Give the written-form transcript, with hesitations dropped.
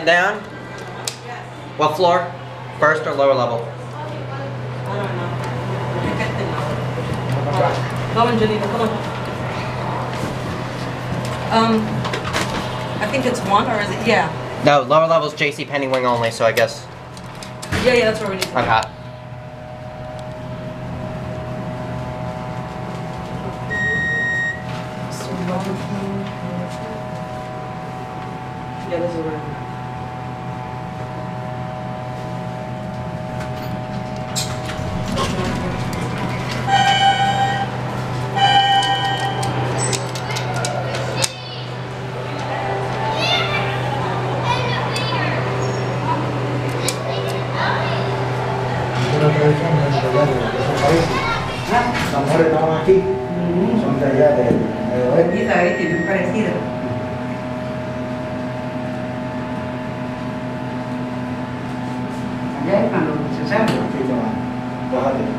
down? What floor? First or lower level? I don't know. Come on, Janita, come on. I think it's 1, or is it? Yeah. No, lower level's JCPenney wing only, so I guess. Yeah, that's where we need to go. Okay. Yeah, this is where. Una tradición de esos países. Las mujeres estaban aquí, son de allá del oeste. Y la es muy parecida. Allá es cuando se sabe. Bájate.